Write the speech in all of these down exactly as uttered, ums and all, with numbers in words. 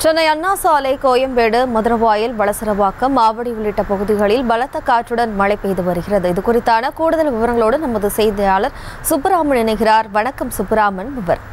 சென்னை அண்ணா சாலை, கோயம்பேடு, மதுரவாயல், வளசரவாக்கம், மாவடி உள்ளிட்ட பகுதிகளில் பலத்த காற்றுடன் மழை பெய்து வருகிறது. இது குறித்தான கூடுதல் விவரங்களோடு நமது செய்தியாளர் சுப்பராமன் இணைகிறார். வணக்கம் சுப்பராமன். விவரம்.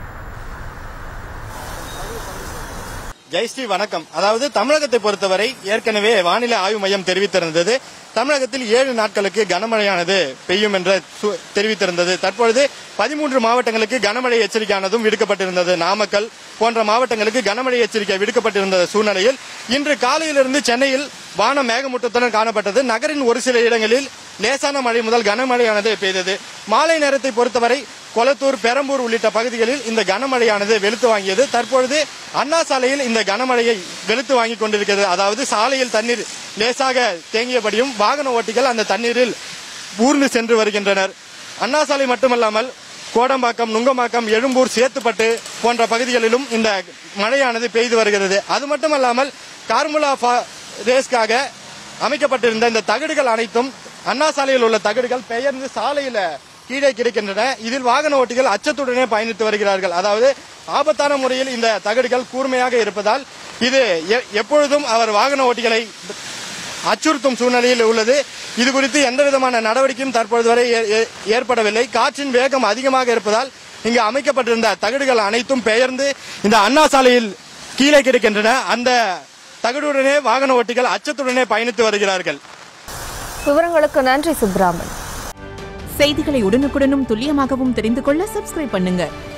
ஜெயஸ்ரீ வணக்கம். அதாவது தமிழகத்தை பொறுத்தவரை ஏற்கனவே வானிலை ஆய்வு மையம் தெரிவித்திருந்தது, தமிழகத்தில் ஏழு நாட்களுக்கு கனமழையானது பெய்யும் என்று தெரிவித்திருந்தது. தற்பொழுது பதிமூன்று மாவட்டங்களுக்கு கனமழை எச்சரிக்கையானதும் விடுக்கப்பட்டிருந்தது. நாமக்கல் போன்ற மாவட்டங்களுக்கு கனமழை எச்சரிக்கை விடுக்கப்பட்டிருந்த சூழ்நிலையில் இன்று காலையிலிருந்து சென்னையில் வானம் மேகமூட்டத்துடன் காணப்பட்டது. நகரின் ஒரு சில இடங்களில் லேசான மழை முதல் கனமழையானது பெய்தது. மாலை நேரத்தை பொறுத்தவரை கொளத்தூர், பெரம்பூர் உள்ளிட்ட பகுதிகளில் இந்த கனமழையானது வெளுத்து வாங்கியது. தற்பொழுது அண்ணா சாலையில் இந்த கனமழையை வெளுத்து வாங்கி கொண்டிருக்கிறது. அதாவது சாலையில் தண்ணீர் லேசாக தேங்கியபடியும் வாகன ஓட்டிகள் அந்த தண்ணீரில் ஊர்ந்து சென்று வருகின்றனர். அண்ணா சாலை மட்டுமல்லாமல் கோடம்பாக்கம், நுங்கம்பாக்கம், எழும்பூர், சேத்துப்பட்டு போன்ற பகுதிகளிலும் இந்த மழையானது பெய்து வருகிறது. அது மட்டுமல்லாமல் கார்முலா ரேஸ்க்காக அமைக்கப்பட்டிருந்த இந்த தகடுகள் அனைத்தும் அண்ணா சாலையில் உள்ள தகடுகள் பெயர்ந்து சாலையில கீழே கிடைக்கின்றன. இதில் வாகன ஓட்டிகள் அச்சத்துடனே பயணித்து வருகிறார்கள். அதாவது ஆபத்தான முறையில் இந்த தகடுகள் கூர்மையாக இருப்பதால் இது எப்பொழுதும் அவர் வாகன ஓட்டிகளை அச்சுறுத்தும் சூழ்நிலையில் உள்ளது. இது குறித்து எந்த விதமான நடவடிக்கையும் தற்பொழுது வரை ஏற்படவில்லை. காற்றின் வேகம் அதிகமாக இருப்பதால் இங்கு அமைக்கப்பட்டிருந்த தகடுகள் அனைத்தும் பெயர்ந்து இந்த அண்ணா சாலையில் கீழே கிடைக்கின்றன. அந்த தகடுடனே வாகன ஓட்டிகள் அச்சத்துடனே பயணித்து வருகிறார்கள். விவரங்களுக்கு நன்றி சுப்ராமன். செய்திகளை உடனுக்குடனும் துல்லியமாகவும் தெரிந்து கொள்ள சப்ஸ்கிரைப் பண்ணுங்க.